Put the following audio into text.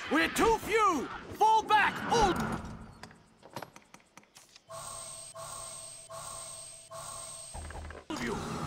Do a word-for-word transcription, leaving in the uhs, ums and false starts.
We're too few! Fall back, all of you!